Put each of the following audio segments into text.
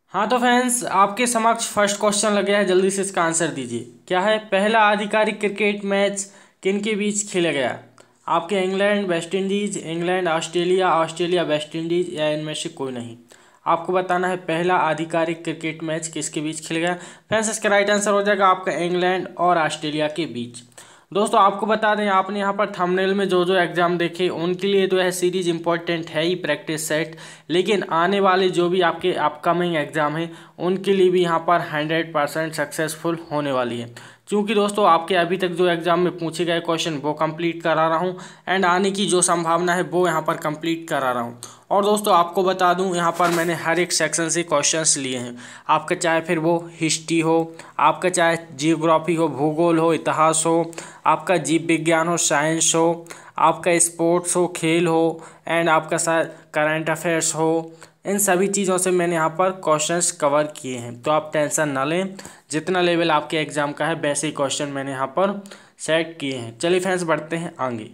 हाँ तो फ्रेंड्स, आपके समक्ष फर्स्ट क्वेश्चन लग गया है, जल्दी से इसका आंसर दीजिए। क्या है? पहला आधिकारिक क्रिकेट मैच किन के बीच खेला गया? आपके England West Indies, England Australia, Australia West Indies, या इनमें से कोई नहीं। आपको बताना है पहला आधिकारिक क्रिकेट मैच किसके बीच खेला गया। फ्रेंड्स, इसका राइट आंसर हो जाएगा आपका इंग्लैंड और ऑस्ट्रेलिया के बीच। दोस्तों, आपको बता दें, आपने यहाँ पर थंबनेल में जो जो एग्जाम देखे उनके लिए तो यह सीरीज इंपॉर्टेंट है ही, प्रैक्टिस सेट। लेकिन आने वाले जो भी आपके अपकमिंग एग्जाम हैं उनके लिए भी यहाँ पर 100% सक्सेसफुल होने वाली है। क्योंकि दोस्तों, आपके अभी तक जो एग्जाम में पूछे गए क्वेश्चन वो कंप्लीट करा रहा हूँ, एंड आने की जो संभावना है वो यहाँ पर कंप्लीट करा रहा हूँ। और दोस्तों, आपको बता दूं, यहाँ पर मैंने हर एक सेक्शन से क्वेश्चंस लिए हैं। आपका चाहे फिर वो हिस्ट्री हो, आपका चाहे जियोग्राफी हो, भूगोल हो, इतिहास हो, आपका जीव विज्ञान हो, साइंस हो, आपका स्पोर्ट्स हो, खेल हो, एंड आपका शायद करंट अफेयर्स हो, इन सभी चीज़ों से मैंने यहाँ पर क्वेश्चंस कवर किए हैं। तो आप टेंशन ना लें, जितना लेवल आपके एग्जाम का है वैसे ही क्वेश्चन मैंने यहाँ पर सेट किए हैं। चलिए फ्रेंड्स, बढ़ते हैं आगे।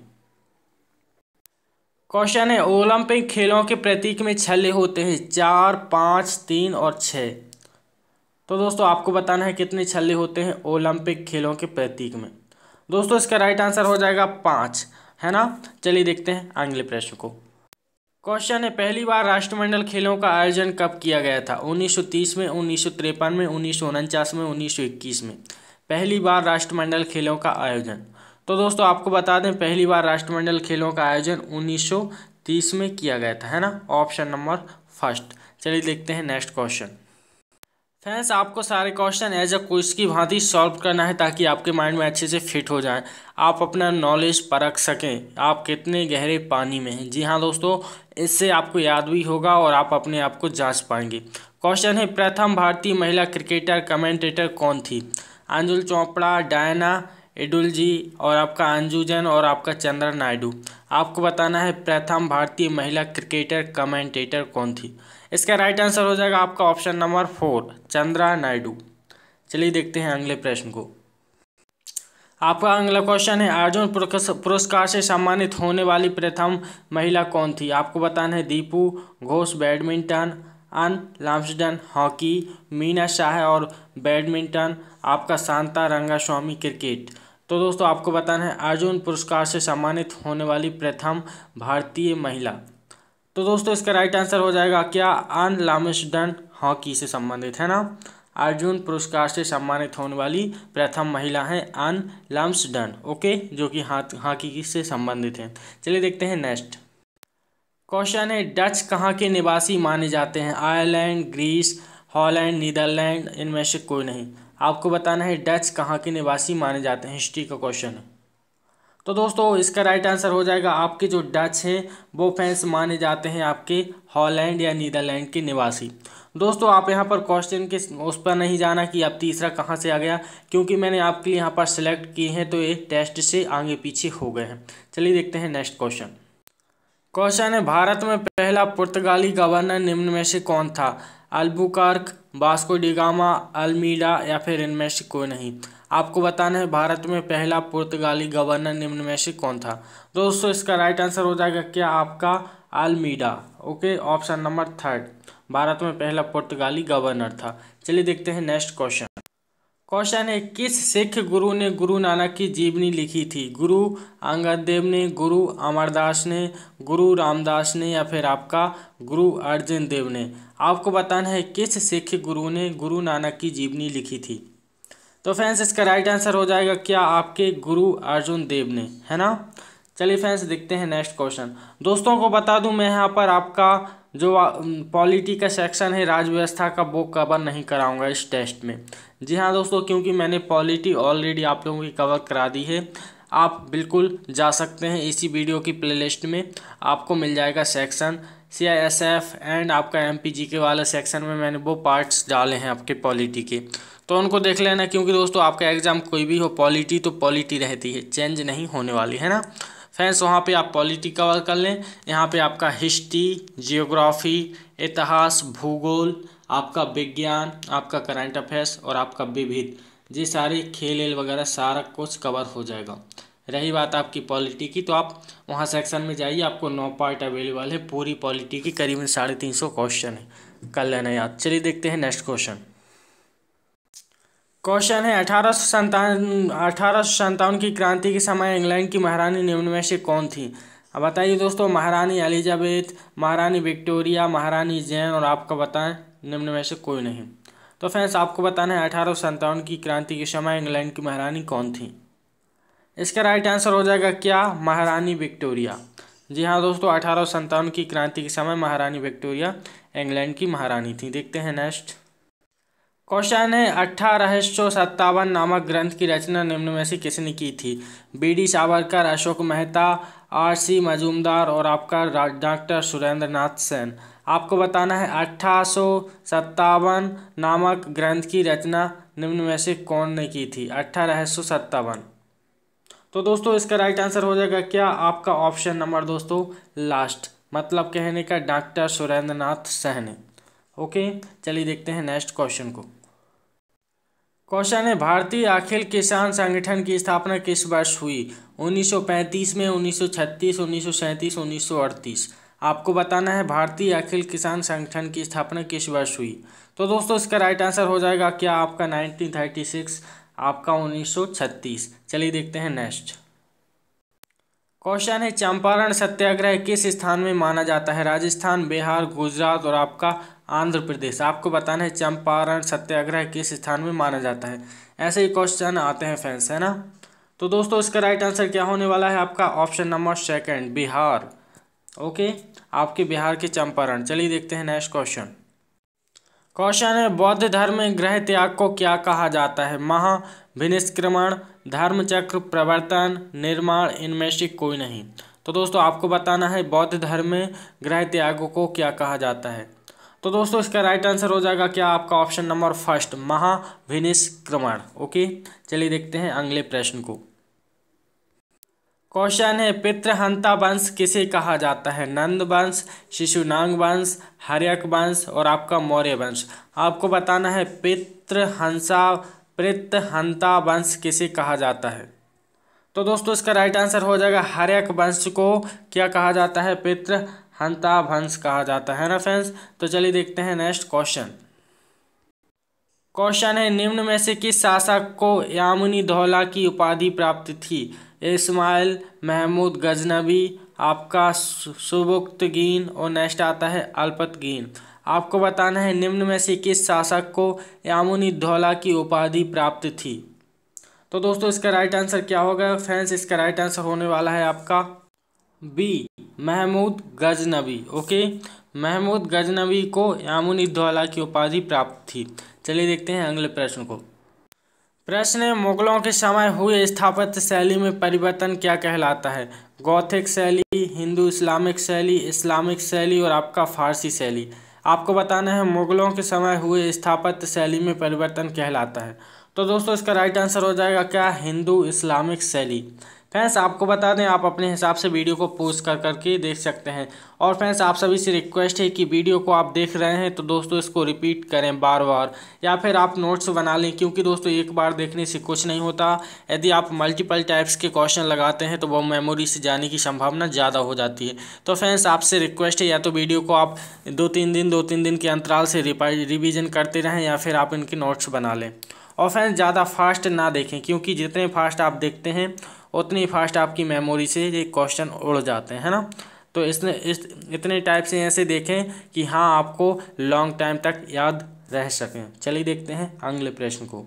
क्वेश्चन है, ओलंपिक खेलों के प्रतीक में छल्ले होते हैं 4, 5, 3 और 6। तो दोस्तों, आपको बताना है कितने छल्ले होते हैं ओलंपिक खेलों के प्रतीक में। दोस्तों, इसका राइट आंसर हो जाएगा 5, है ना। चलिए देखते हैं अगले प्रश्न को। क्वेश्चन है, पहली बार राष्ट्रमंडल खेलों का आयोजन कब किया गया था? 1930 में, 1953 में, 1949 में, 1921 में। पहली बार राष्ट्रमंडल खेलों का आयोजन। तो दोस्तों, आपको बता दें, पहली बार राष्ट्रमंडल खेलों का आयोजन 1930 में किया गया था, है ना। Option number first. चलिए देखते हैं नेक्स्ट क्वेश्चन। फ्रेंड्स, आपको सारे क्वेश्चन एज अ क्विज की भांति सॉल्व करना है ताकि आपके माइंड में अच्छे से फिट हो जाए, आप अपना नॉलेज परख सकें आप कितने गहरे पानी में हैं। जी हाँ दोस्तों, इससे आपको याद भी होगा और आप अपने आप को जांच पाएंगे। क्वेश्चन है, प्रथम भारतीय महिला क्रिकेटर कमेंटेटर कौन थी? अंजुल चोपड़ा, डायना एडुलजी, और आपका अंजुजन, और आपका चंद्रा नायडू। आपको बताना है प्रथम भारतीय महिला क्रिकेटर कमेंटेटर कौन थी। इसका राइट आंसर हो जाएगा आपका ऑप्शन नंबर 4, चंद्रा नायडू। चलिए देखते हैं अगले प्रश्न को। आपका अगला क्वेश्चन है, अर्जुन पुरस्कार से सम्मानित होने वाली प्रथम महिला कौन थी? आपको बताना है Dipu Ghosh badminton, Ann Lumsden hockey, Meena Shah और बैडमिंटन, आपका शांता रंगास्वामी क्रिकेट। तो दोस्तों, आपको बताना है अर्जुन पुरस्कार से सम्मानित होने वाली प्रथम भारतीय महिला। तो दोस्तों, इसका राइट आंसर हो जाएगा क्या? अन लाम्सडन हॉकी से संबंधित, है ना। अर्जुन पुरस्कार से सम्मानित होने वाली प्रथम महिला है अन लाम्सडन, ओके, जो कि हॉकी से संबंधित है। चलिए देखते हैं नेक्स्ट क्वेश्चन है, डच कहाँ के निवासी माने जाते हैं? आयरलैंड, ग्रीस, हॉलैंड, नीदरलैंड, इनमें से कोई नहीं। आपको बताना है डच कहाँ के निवासी माने जाते हैं, हिस्ट्री का क्वेश्चन है। तो दोस्तों, इसका राइट आंसर हो जाएगा आपके जो डच हैं वो फ्रेंड्स माने जाते हैं आपके हॉलैंड या नीदरलैंड के निवासी। दोस्तों, आप यहाँ पर क्वेश्चन के उस पर नहीं जाना कि आप तीसरा कहाँ से आ गया, क्योंकि मैंने आपके लिए यहाँ पर सिलेक्ट किए हैं तो ये टेस्ट से आगे पीछे हो गए हैं। चलिए देखते हैं नेक्स्ट क्वेश्चन। क्वेश्चन है, भारत में पहला पुर्तगाली गवर्नर निम्न में से कौन था? Albuquerque, Vasco da Gama, Almeida, या फिर इनमें से कोई नहीं। आपको बताना है भारत में पहला पुर्तगाली गवर्नर निम्न में से कौन था। दोस्तों, इसका राइट आंसर हो जाएगा क्या? आपका Almeida, okay, option number 3 Bharat में पहला पुर्तगाली गवर्नर था। चलिए देखते हैं नेक्स्ट क्वेश्चन। क्वेश्चन है, किस सिख गुरु ने गुरु नानक की जीवनी लिखी थी? गुरु अंगद देव ने, गुरु अमरदास ने, गुरु रामदास ने, या फिर आपका गुरु अर्जन देव ने। आपको बताना है किस सिख गुरु ने गुरु नानक की जीवनी लिखी थी। तो फ्रेंड्स, इसका राइट आंसर हो जाएगा क्या? आपके गुरु अर्जुन देव ने, है ना। चलिए फ्रेंड्स, देखते हैं नेक्स्ट क्वेश्चन। दोस्तों को बता दूं, मैं यहाँ पर आपका जो पॉलिटी का सेक्शन है राज व्यवस्था का वो कवर नहीं कराऊंगा इस टेस्ट में। जी हाँ दोस्तों, क्योंकि मैंने पॉलिटी ऑलरेडी आप लोगों की कवर करा दी है। आप बिल्कुल जा सकते हैं इसी वीडियो की प्लेलिस्ट में, आपको मिल जाएगा सेक्शन CISF एंड आपका MPG के वाले सेक्शन में मैंने वो पार्ट्स डाले हैं आपके पॉलिटी के, तो उनको देख लेना। क्योंकि दोस्तों, आपका एग्जाम कोई भी हो, पॉलिटी तो पॉलिटी रहती है, चेंज नहीं होने वाली, है ना फ्रेंड्स। वहाँ पे आप पॉलिटी कवर कर लें, यहाँ पे आपका हिस्ट्री, जियोग्राफी, इतिहास, भूगोल, आपका विज्ञान, आपका करंट अफेयर्स और आपका विविध, ये सारी खेल वगैरह सारा कुछ कवर हो जाएगा। रही बात आपकी पॉलिटी की, तो आप वहाँ सेक्शन में जाइए, आपको 9 पार्ट अवेलेबल है, पूरी पॉलिटी की करीबन 350 क्वेश्चन है। कर लेना याद। चलिए देखते हैं नेक्स्ट क्वेश्चन। क्वेश्चन है 1857 की क्रांति के समय इंग्लैंड की महारानी निम्न में से कौन थी। अब बताइए दोस्तों, महारानी एलिजाबेथ, महारानी विक्टोरिया, महारानी जैन और आपका बताएं निम्न में से कोई नहीं। तो फ्रेंड्स आपको बताना है 1857 की क्रांति के समय इंग्लैंड की महारानी कौन थी। इसका राइट आंसर हो जाएगा क्या, महारानी विक्टोरिया। जी हाँ दोस्तों, 1857 की क्रांति के समय महारानी विक्टोरिया इंग्लैंड की महारानी थी। देखते हैं नेक्स्ट क्वेश्चन है 1857 नामक ग्रंथ की रचना निम्न में से किसने की थी। BD Savarkar, Ashok Mehta, RC. मजूमदार और आपका डॉक्टर सुरेंद्र नाथ सेन। आपको बताना है 1857 नामक ग्रंथ की रचना निम्न में से कौन ने की थी। 1857। तो दोस्तों इसका राइट आंसर हो जाएगा क्या, आपका ऑप्शन नंबर दोस्तों लास्ट, मतलब कहने का डॉक्टर सुरेंद्र नाथ सहनी। ओके, चलिए देखते हैं नेक्स्ट क्वेश्चन को। क्वेश्चन है भारतीय अखिल किसान संगठन की स्थापना किस वर्ष हुई। 1935 में, 1936, 1937, 1938। आपको बताना है भारतीय अखिल किसान संगठन की स्थापना किस वर्ष हुई। तो दोस्तों इसका राइट आंसर हो जाएगा क्या, आपका 1936, आपका 1936। चलिए देखते हैं नेक्स्ट क्वेश्चन है चंपारण सत्याग्रह किस स्थान में माना जाता है। राजस्थान, बिहार, गुजरात और आपका आंध्र प्रदेश। आपको बताना है चंपारण सत्याग्रह किस स्थान में माना जाता है। ऐसे ही क्वेश्चन आते हैं फ्रेंड्स, है ना। तो दोस्तों इसका राइट आंसर क्या होने वाला है, आपका option number second, Bihar. Okay, आपके बिहार के चंपारण। चलिए देखते हैं नेक्स्ट क्वेश्चन। क्वेश्चन है बौद्ध धर्म में गृह त्याग को क्या कहा जाता है। महाविनिष्क्रमण, धर्मचक्र, प्रवर्तन, निर्माण, इनमें से कोई नहीं। तो दोस्तों आपको बताना है बौद्ध धर्म में गृह त्याग को क्या कहा जाता है। तो दोस्तों इसका राइट आंसर हो जाएगा क्या, आपका ऑप्शन नंबर फर्स्ट, महाविनिष्क्रमण। ओके, चलिए देखते हैं अगले प्रश्न को। क्वेश्चन है पितृहंता वंश किसे कहा जाता है। नंद वंश, शिशुनाग वंश, हर्यक वंश और आपका मौर्य वंश। आपको बताना है पितृहंता वंश किसे कहा जाता है। तो दोस्तों इसका राइट आंसर हो जाएगा हर्यक वंश को क्या कहा जाता है, पितृहंता वंश कहा जाता है ना फ्रेंड्स। तो चलिए देखते हैं नेक्स्ट क्वेश्चन। क्वेश्चन है निम्न में से किस शासक को यामुनी दौला की उपाधि प्राप्त थी। इस्माइल, महमूद गजनबी, आपका सुबुक्तगीन और नेक्स्ट आता है अल्पतगीन। आपको बताना है निम्न में से किस शासक को यामुनी दौला की उपाधि प्राप्त थी। तो दोस्तों इसका राइट आंसर क्या होगा फ्रेंड्स, इसका राइट आंसर होने वाला है आपका बी, महमूद गजनबी। ओके, महमूद गजनबी को यामुनी दौला की उपाधि प्राप्त थी। चलिए देखते हैं अगले प्रश्न को। प्रश्न है मुगलों के समय हुए स्थापत्य शैली में परिवर्तन क्या कहलाता है। गौथिक शैली, हिंदू इस्लामिक शैली, इस्लामिक शैली और आपका फारसी शैली। आपको बताना है मुगलों के समय हुए स्थापत्य शैली में परिवर्तन कहलाता है। तो दोस्तों इसका राइट आंसर हो जाएगा क्या, हिंदू इस्लामिक शैली। फ्रेंड्स आपको बता दें आप अपने हिसाब से वीडियो को पॉज कर करके देख सकते हैं। और फ्रेंड्स आप सभी से रिक्वेस्ट है कि वीडियो को आप देख रहे हैं तो दोस्तों इसको रिपीट करें बार बार, या फिर आप नोट्स बना लें, क्योंकि दोस्तों एक बार देखने से कुछ नहीं होता। यदि आप मल्टीपल टाइप्स के क्वेश्चन लगाते हैं तो वो मेमोरी से जाने की संभावना ज़्यादा हो जाती है। तो फ्रेंड्स आपसे रिक्वेस्ट है या तो वीडियो को आप 2-3 दिन के अंतराल से रिविज़न करते रहें, या फिर आप इनके नोट्स बना लें। और फ्रेंड्स ज़्यादा फास्ट ना देखें, क्योंकि जितने फास्ट आप देखते हैं उतनी फास्ट आपकी मेमोरी से ये क्वेश्चन उड़ जाते हैं ना। तो इतने टाइप से ऐसे देखें कि हाँ आपको लॉन्ग टाइम तक याद रह सकें। चलिए देखते हैं अगले प्रश्न को।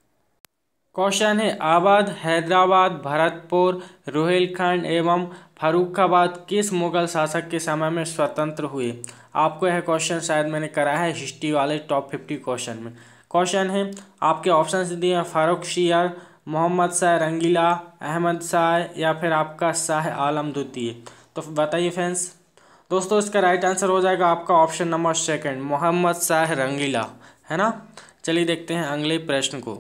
क्वेश्चन है अवध, हैदराबाद, भरतपुर, रोहिलखंड एवं फर्रुखाबाद किस मुगल शासक के समय में स्वतंत्र हुए। आपको यह क्वेश्चन शायद मैंने करा है हिस्ट्री वाले टॉप 50 क्वेश्चन में। क्वेश्चन है आपके ऑप्शन दिए हैं फारुखशियार, मोहम्मद शाह रंगीला, अहमद शाह या फिर आपका शाह आलम द्वितीय। तो बताइए फ्रेंड्स। दोस्तों इसका राइट आंसर हो जाएगा आपका option number second, Mohammad Shah Rangila, है ना। चलिए देखते हैं अगले प्रश्न को।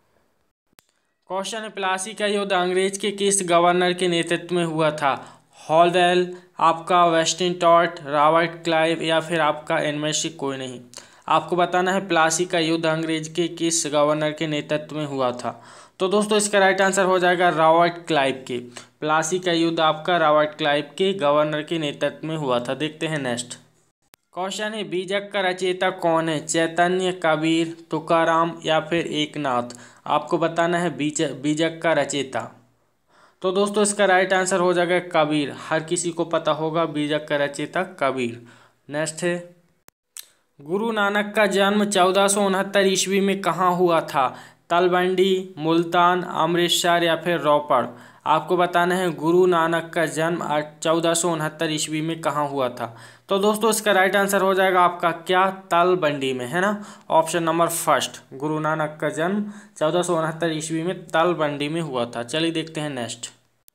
क्वेश्चन है प्लासी का युद्ध अंग्रेज के किस गवर्नर के नेतृत्व में हुआ था। हॉलडेल, आपका वेस्टिन टॉट, रॉबर्ट क्लाइव या फिर आपका इनमें से कोई नहीं। आपको बताना है प्लासी का युद्ध अंग्रेज के किस गवर्नर के नेतृत्व में हुआ था। तो दोस्तों इसका राइट आंसर हो जाएगा रॉबर्ट क्लाइव के। प्लासी का युद्ध आपका रॉबर्ट क्लाइव के गवर्नर के नेतृत्व में हुआ था। देखते हैं नेक्स्ट क्वेश्चन है बीजक का रचयिता कौन है? चैतन्य, कबीर, तुकाराम या फिर एकनाथ। आपको बताना है बीजक का रचयिता। तो दोस्तों इसका राइट आंसर हो जाएगा कबीर। हर किसी को पता होगा बीजक का रचयिता कबीर। नेक्स्ट है, गुरु नानक का जन्म 1469 ईस्वी में कहाँ हुआ था? तलवंडी, मुल्तान, अमृतसर या फिर रोपड़। आपको बताना है गुरु नानक का जन्म 1469 ईस्वी में कहाँ हुआ था। तो दोस्तों इसका राइट आंसर हो जाएगा आपका क्या? तलवंडी में, है ना। Option number first, Guru Nanak का जन्म 1469 ईस्वी में तलवंडी में हुआ था। चलिए देखते हैं नेक्स्ट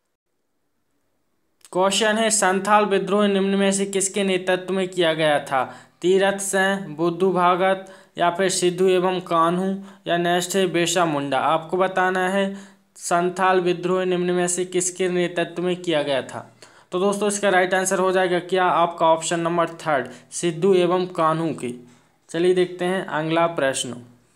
क्वेश्चन है, संथाल विद्रोह निम्न में से किसके नेतृत्व में किया गया था? तीरथ सिंह, बुद्धू भागत या फिर सिद्धू एवं कान्हू या नेक्स्ट है बिरसा मुंडा। आपको बताना है संथाल विद्रोह निम्न में से किसके नेतृत्व में किया गया था। तो दोस्तों इसका राइट आंसर हो जाएगा क्या? आपका ऑप्शन नंबर थर्ड, सिद्धू एवं कान्हू की। चलिए देखते हैं अगला प्रश्न।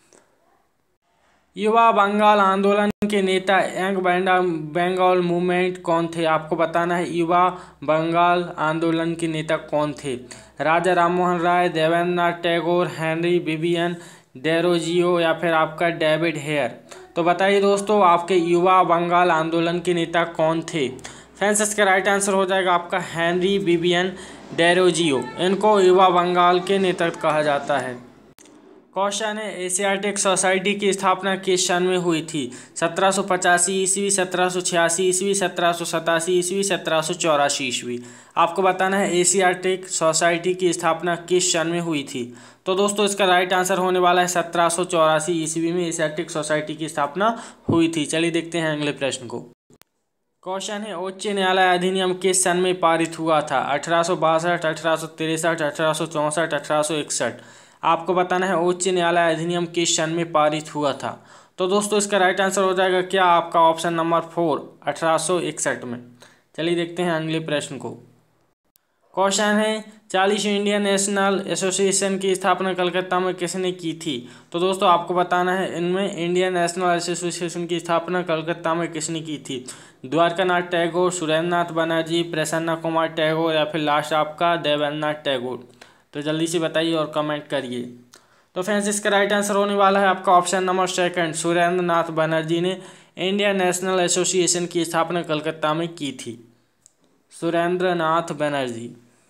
युवा बंगाल आंदोलन के नेता यंग बंगाल मूवमेंट कौन थे? आपको बताना है युवा बंगाल आंदोलन के नेता कौन थे? Raja Rammohan Roy, Debendranath Tagore, Henry Vivian Derozio या फिर आपका डेविड हेयर। तो बताइए दोस्तों आपके युवा बंगाल आंदोलन के नेता कौन थे? फ्रेंड्स इसका राइट आंसर हो जाएगा आपका हेनरी विवियन डेरोजियो। इनको युवा बंगाल के नेता कहा जाता है। क्वेश्चन है, एशियाटिक सोसाइटी की स्थापना किस सन में हुई थी? 1785 ईस्वी, 1786 ईस्वी, 1787 ईस्वी, 1784 ईस्वी। आपको बताना है एशियाटिक सोसाइटी की स्थापना किस सन में हुई थी। तो दोस्तों इसका राइट आंसर होने वाला है 1784 ईस्वी में एशियाटिक सोसाइटी की स्थापना हुई थी। चलिए देखते हैं अगले प्रश्न को। क्वेश्चन है, उच्च न्यायालय अधिनियम किस सन में पारित हुआ था? 1862, 1863, 1864, 1861। आपको बताना है उच्च न्यायालय अधिनियम किस सन में पारित हुआ था। तो दोस्तों इसका राइट आंसर हो जाएगा क्या? आपका ऑप्शन नंबर 4, 1861 में। चलिए देखते हैं अगले प्रश्न को। क्वेश्चन है, 40 इंडियन नेशनल एसोसिएशन की स्थापना कलकत्ता में किसने की थी? तो दोस्तों आपको बताना है इनमें इंडियन नेशनल एसोसिएशन की स्थापना कलकत्ता में किसने की थी? द्वारकानाथ टैगोर, सुरेंद्रनाथ बनर्जी, प्रसन्ना कुमार टैगोर या फिर लास्ट आपका देवेंद्रनाथ टैगोर। तो जल्दी से बताइए और कमेंट करिए। तो फ्रेंड्स इसका राइट आंसर होने वाला है आपका option number second, Surendranath Banerjee ने इंडियन नेशनल एसोसिएशन की स्थापना कलकत्ता में की थी। सुरेंद्रनाथ बनर्जी।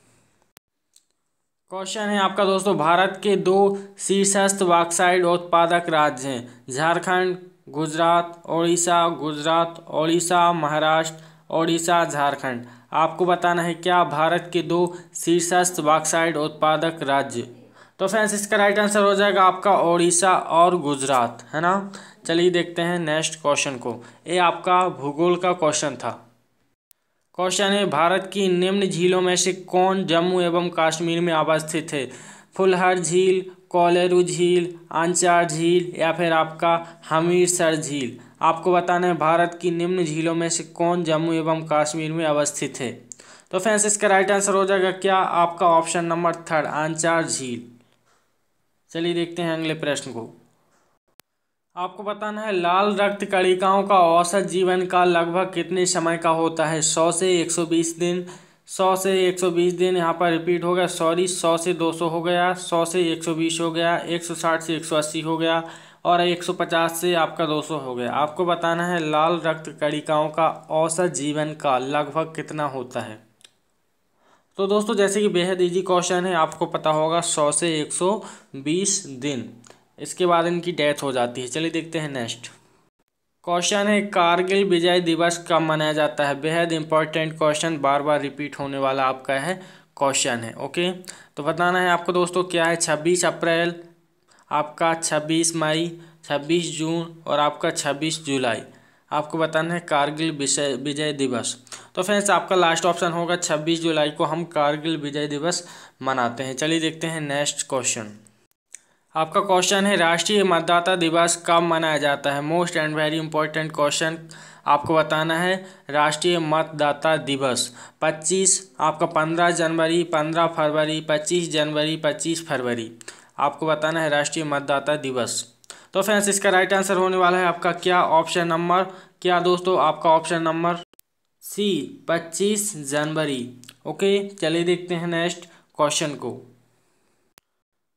क्वेश्चन है आपका दोस्तों, भारत के 2 शीर्षस्थ बॉक्साइट उत्पादक राज्य हैं? झारखंड, गुजरात, ओडिशा, महाराष्ट्र, ओडिशा, झारखंड। आपको बताना है क्या भारत के 2 शीर्षस्थ बॉक्साइट उत्पादक राज्य? तो फ्रेंड्स इसका राइट आंसर हो जाएगा आपका ओडिशा और गुजरात, है ना। चलिए देखते हैं नेक्स्ट क्वेश्चन को। ये आपका भूगोल का क्वेश्चन था। क्वेश्चन है, भारत की निम्न झीलों में से कौन जम्मू एवं कश्मीर में अवस्थित है? फुलहर झील, कोलेरू झील, अंचार झील या फिर आपका हमीरसर झील। आपको बताना है भारत की निम्न झीलों में से कौन जम्मू एवं कश्मीर में अवस्थित है। तो फ्रेंड्स इसका राइट आंसर हो जाएगा क्या? आपका ऑप्शन नंबर थर्ड, अंचार झील। चलिए देखते हैं अगले प्रश्न को। आपको बताना है लाल रक्त कणिकाओं का औसत जीवन काल लगभग कितने समय का होता है? 100 से 120 दिन, 100 से 120 दिन, यहाँ पर रिपीट हो गया, सॉरी 100 से 200 हो गया, 100 से 120 हो गया, 160 से 180 हो गया और 150 से आपका 200 हो गया। आपको बताना है लाल रक्त कणिकाओं का औसत जीवन काल लगभग कितना होता है। तो दोस्तों जैसे कि बेहद इजी क्वेश्चन है, आपको पता होगा 100 से 120 दिन, इसके बाद इनकी डेथ हो जाती है। चलिए देखते हैं नेक्स्ट क्वेश्चन है, कारगिल विजय दिवस कब मनाया जाता है? बेहद इंपॉर्टेंट क्वेश्चन, बार बार रिपीट होने वाला आपका है क्वेश्चन है। ओके, तो बताना है आपको दोस्तों क्या है? 26 अप्रैल, आपका 26 मई, 26 जून और आपका 26 जुलाई। आपको बताना है कारगिल विजय दिवस। तो फ्रेंड्स आपका लास्ट ऑप्शन होगा 26 जुलाई को हम कारगिल विजय दिवस मनाते हैं। चलिए देखते हैं नेक्स्ट क्वेश्चन। आपका क्वेश्चन है, राष्ट्रीय मतदाता दिवस कब मनाया जाता है? Most and very important question आपको बताना है। राष्ट्रीय मतदाता दिवस 25, आपका 15 जनवरी, 15 फरवरी, 25 जनवरी, 25 फरवरी। आपको बताना है राष्ट्रीय मतदाता दिवस। तो फ्रेंड्स इसका राइट आंसर होने वाला है आपका क्या? ऑप्शन नंबर क्या दोस्तों? आपका ऑप्शन नंबर सी, 25 जनवरी। ओके, चलिए देखते हैं नेक्स्ट क्वेश्चन को।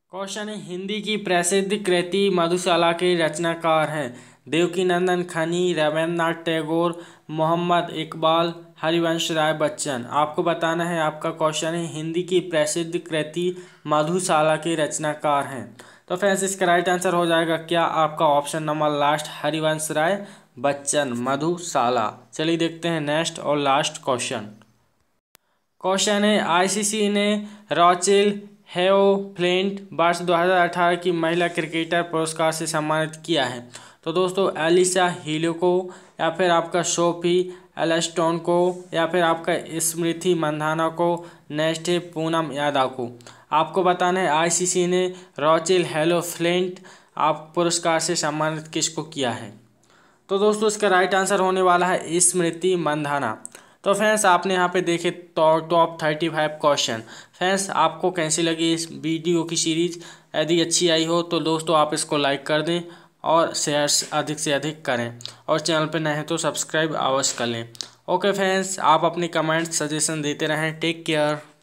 क्वेश्चन है, हिंदी की प्रसिद्ध कृति मधुशाला के रचनाकार हैं देवकीनंदन खनी, रविन्द्रनाथ टैगोर, मोहम्मद इकबाल, हरिवंश राय बच्चन। आपको बताना है, आपका क्वेश्चन है हिंदी की प्रसिद्ध कृति मधुशाला के रचनाकार हैं। तो फ्रेंड्स इसका राइट आंसर हो जाएगा क्या, आपका option number last Harivansh Rai Bachchan, Madhushala. चलिए देखते हैं नेक्स्ट और लास्ट क्वेश्चन। क्वेश्चन है, आईसीसी ने रॉचिल हेओफ्लिंट वर्ष 2018 की महिला क्रिकेटर पुरस्कार से सम्मानित किया है। तो दोस्तों एलिसा हीलो को, या फिर आपका सोफी एलेस्टोन को, या फिर आपका स्मृति मंधाना को, नेक्स्ट है पूनम यादव को। आपको बताना है आईसीसी ने रॉचिल हेओफ्लिंट आप पुरस्कार से सम्मानित किसको किया है। तो दोस्तों इसका राइट आंसर होने वाला है स्मृति मंधाना। तो फ्रेंड्स आपने यहाँ पे देखे टॉप 35 क्वेश्चन। फ्रेंड्स आपको कैसी लगी इस वीडियो की सीरीज, यदि अच्छी आई हो तो दोस्तों आप इसको लाइक कर दें और शेयर अधिक से अधिक करें, और चैनल पर नए हैं तो सब्सक्राइब अवश्य कर लें। ओके फ्रेंड्स, आप अपनी कमेंट सजेशन देते रहें। Take care.